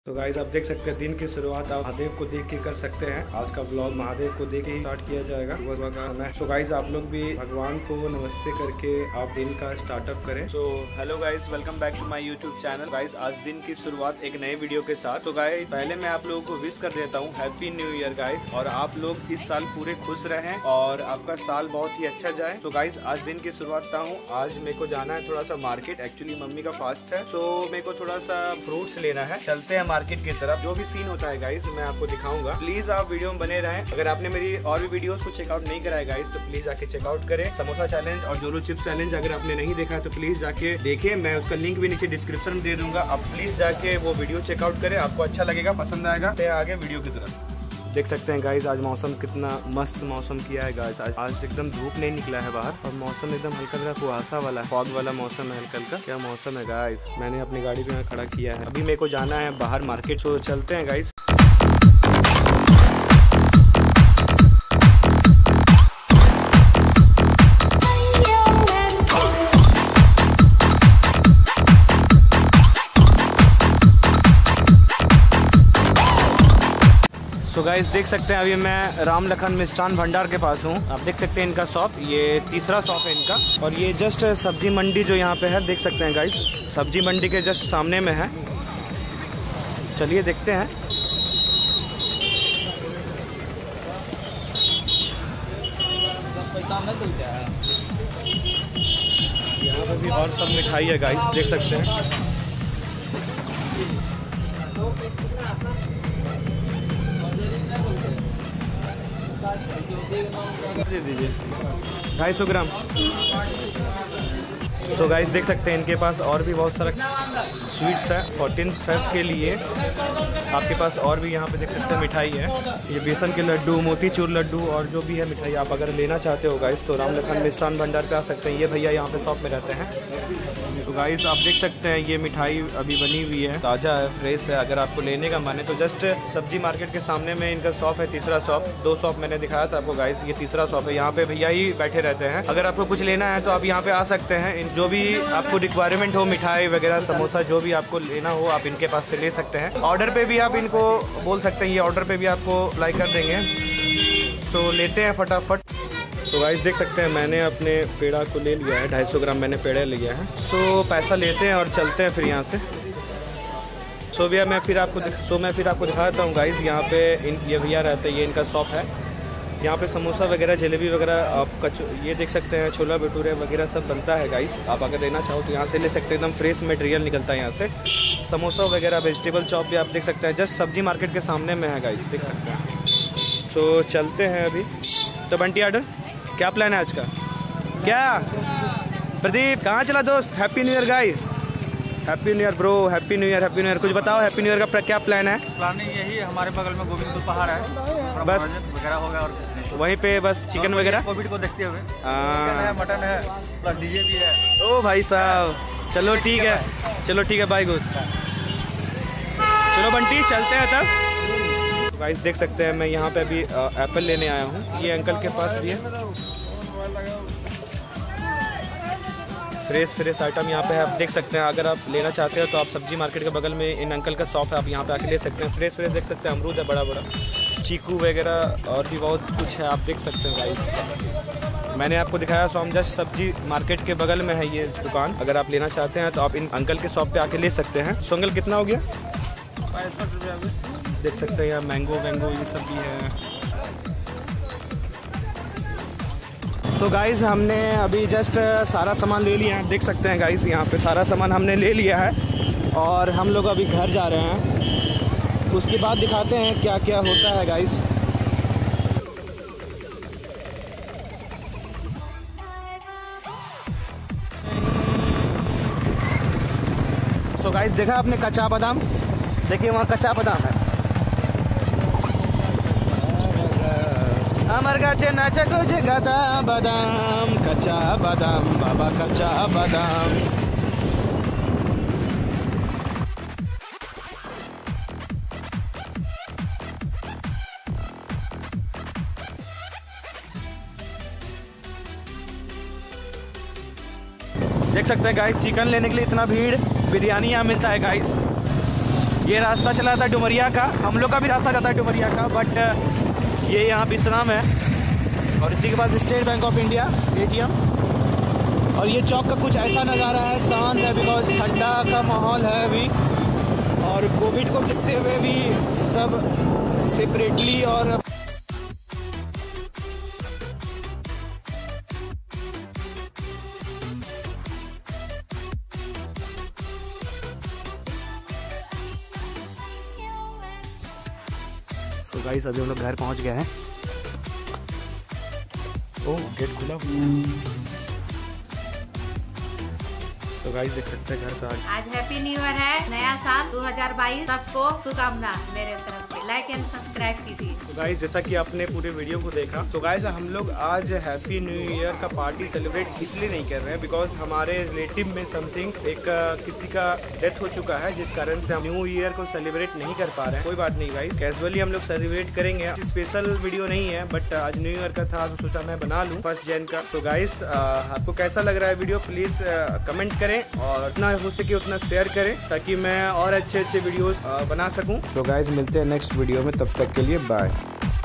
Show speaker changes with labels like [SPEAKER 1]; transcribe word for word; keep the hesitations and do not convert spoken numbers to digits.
[SPEAKER 1] तो गाइज आप देख सकते हैं दिन की शुरुआत आप महादेव को देख के कर सकते हैं। आज का ब्लॉग महादेव को देख के ही स्टार्ट किया जाएगा सुबह का समय। सो गाइज आप लोग भी भगवान को नमस्ते करके आप दिन का स्टार्टअप करें। So hello guys, welcome back to my YouTube channel. Guys आज दिन की शुरुआत एक नए वीडियो के साथ। तो गाइज पहले मैं आप लोगों को विश कर देता हूँ हैप्पी न्यू ईयर गाइज, और आप लोग इस साल पूरे खुश रहें और आपका साल बहुत ही अच्छा जाए। तो गाइज आज दिन की शुरुआत का हूँ। आज मेरे को जाना है थोड़ा सा मार्केट, एक्चुअली मम्मी का फास्ट है, सो मेरे को थोड़ा सा फ्रूट्स लेना है। चलते हैं मार्केट की तरफ। जो भी सीन होता है गाइस मैं आपको दिखाऊंगा। प्लीज आप वीडियो में बने रहें। अगर आपने मेरी और भी वीडियोस को चेकआउट नहीं कराया गाइस तो प्लीज जाके चेकआउट करें। समोसा चैलेंज और जोरो चिप्स चैलेंज अगर आपने नहीं देखा है तो प्लीज जाके देखें। मैं उसका लिंक भी नीचे डिस्क्रिप्शन में दे दूंगा। आप प्लीज जाके वो वीडियो चेकआउट करें, आपको अच्छा लगेगा, पसंद आएगा। तो आगे वीडियो की तरफ देख सकते हैं गाइस आज मौसम कितना मस्त मौसम किया है गाइस। आज, आज एकदम धूप नहीं निकला है बाहर और मौसम एकदम हल्का हल्का कुहासा वाला फॉग वाला मौसम है। हल्का हल्का क्या मौसम है गाइस। मैंने अपनी गाड़ी भी यहाँ खड़ा किया है। अभी मेरे को जाना है बाहर मार्केट, तो चलते हैं गाइस। तो गाइस देख सकते हैं अभी मैं राम लखन मिष्ठान भंडार के पास हूँ। आप देख सकते हैं इनका शॉप, ये तीसरा शॉप है इनका, और ये जस्ट सब्जी मंडी जो यहाँ पे है देख सकते हैं गाइस, सब्जी मंडी के जस्ट सामने में है। चलिए देखते हैं। यहाँ पे भी और सब मिठाई है गाइस, देख सकते हैं। दे दीजिए ढाई सौ ग्राम। तो गाइस देख सकते हैं इनके पास और भी बहुत सारा स्वीट्स है फोर्टीन फेब के लिए। आपके पास और भी यहाँ पे देख सकते हैं मिठाई है, ये बेसन के लड्डू, मोतीचूर लड्डू और जो भी है मिठाई आप अगर लेना चाहते हो गाइस तो राम लखन मिष्ठान भंडार पे आ सकते हैं। ये भैया यहाँ पे शॉप में रहते हैं। तो गाइस आप देख सकते हैं ये मिठाई अभी बनी हुई है, ताज़ा है, फ्रेश है। अगर आपको लेने का मन है तो जस्ट सब्जी मार्केट के सामने में इनका शॉप है, तीसरा शॉप। दो शॉप मैंने दिखाया था आपको गाइस, ये तीसरा शॉप है। यहाँ पे भैया ही बैठे रहते हैं। अगर आपको कुछ लेना है तो आप यहाँ पे आ सकते हैं। जो भी आपको रिक्वायरमेंट हो, मिठाई वगैरह, समोसा, जो भी आपको लेना हो आप इनके पास से ले सकते हैं। ऑर्डर पे भी आप इनको बोल सकते हैं, ये ऑर्डर पे भी आपको अप्लाई कर देंगे। सो लेते हैं फटाफट। तो गाइस देख सकते हैं मैंने अपने पेड़ा को ले लिया है, ढाई सौ ग्राम मैंने पेड़ा लिया है। सो पैसा लेते हैं और चलते हैं फिर यहाँ से। सो भैया मैं फिर आपको तो मैं फिर आपको दिखा देता हूँ गाइस। यहाँ पे इन ये भैया रहते हैं, ये इनका शॉप है। यहाँ पे समोसा वगैरह, जलेबी वगैरह, आप कच ये देख सकते हैं, छोला भटूरे वगैरह सब बनता है गाइस। आप अगर लेना चाहो तो यहाँ से ले सकते हैं, एकदम फ्रेश मटेरियल निकलता है यहाँ से। समोसा वगैरह, वेजिटेबल चॉप भी आप देख सकते हैं, जस्ट सब्जी मार्केट के सामने में है गाइस, देख सकते हैं। सो चलते हैं अभी। तो बंटी आर्डर क्या प्लान है आज का? क्या प्रदीप कहाँ चला दोस्त? Happy new year guys, happy new year bro, happy new year, happy new year. कुछ बताओ हैप्पी न्यू ईयर का क्या प्लान है?
[SPEAKER 2] प्लानिंग यही है, हमारे बगल में गोविंदपुर पहाड़ है,
[SPEAKER 1] बस
[SPEAKER 2] वगैरह होगा और
[SPEAKER 1] वहीं पे बस चिकन वगैरह,
[SPEAKER 2] कोविड को देखते हुए
[SPEAKER 1] हाँ
[SPEAKER 2] मटन है, प्लस डीजे भी है।
[SPEAKER 1] ओ भाई साहब, चलो ठीक है, चलो ठीक है बाय गोस। चलो बंटी चलते हैं तब। गाइस देख सकते हैं मैं यहाँ पे अभी एप्पल लेने आया हूँ, ये अंकल के पास भी है। फ्रेश फ्रेश आइटम यहाँ पे है, आप देख सकते हैं। अगर आप लेना चाहते हो तो आप सब्जी मार्केट के बगल में इन अंकल का शॉप है, आप यहाँ पे आके ले सकते हैं। फ्रेश फ्रेश देख सकते हैं, अमरूद है बड़ा बड़ा, चीकू वगैरह और भी बहुत कुछ है, आप देख सकते हैं गाइस। मैंने आपको दिखाया सो हम जस्ट सब्जी मार्केट के बगल में है ये दुकान। अगर आप लेना चाहते हैं तो आप इन अंकल के शॉप पे आके ले सकते हैं। सो अंकल कितना हो गया?
[SPEAKER 2] पैंसठ रुपया भी
[SPEAKER 1] देख सकते हैं यहाँ मैंगो वैंगो ये सब भी है। सो so गाइस हमने अभी जस्ट सारा सामान ले लिया है, देख सकते हैं गाइस यहाँ पे सारा सामान हमने ले लिया है और हम लोग अभी घर जा रहे हैं। उसके बाद दिखाते हैं क्या क्या होता है गाइस। सो so गाइस देखा आपने कच्चा बादाम, देखिए वहाँ कच्चा बादाम है। अमर गाचे नाचा कुछ गदा बादाम, कच्चा बादाम बाबा, कच्चा बादाम। देख सकते हैं गाइस चिकन लेने के लिए इतना भीड़। बिरयानी यहाँ मिलता है गाइस। ये रास्ता चला था डुमरिया का, हम लोग का भी रास्ता जाता है डुमरिया का, बट ये यहाँ विश्राम है। और इसी के पास State Bank of India ATM. और ये चौक का कुछ ऐसा नज़ारा है, शांत है, बिकॉज ठंडा का माहौल है अभी, और कोविड को देखते हुए भी सब सेपरेटली और तो गाइस अभी हम लोग घर पहुंच गए हैं। ओह गेट खुला। तो गाइस देख सकते हैं घर पे आज
[SPEAKER 3] आज हैप्पी न्यू ईयर है, नया साल दो हज़ार बाईस, सबको शुभकामना मेरे तरफ से। लाइक एंड सब्सक्राइब कीजिए।
[SPEAKER 1] तो गाइस जैसा कि आपने पूरे वीडियो को देखा, तो गाइस हम लोग आज हैप्पी न्यू ईयर का पार्टी सेलिब्रेट इसलिए नहीं कर रहे हैं बिकॉज हमारे रिलेटिव में समथिंग एक किसी का डेथ हो चुका है, जिस कारण से हम न्यू ईयर को सेलिब्रेट नहीं कर पा रहे हैं। कोई बात नहीं गाइस, कैजुअली हम लोग सेलिब्रेट करेंगे। स्पेशल वीडियो नहीं है, बट आज न्यू ईयर का था तो सोचा मैं बना लूँ फर्स्ट जैन का। तो गाइस आपको कैसा लग रहा है वीडियो, प्लीज कमेंट करें और उतना हो सके उतना शेयर करें ताकि मैं और अच्छे अच्छे वीडियोस बना सकूं। सो गाइस मिलते हैं नेक्स्ट वीडियो में, तब तक के लिए बाय।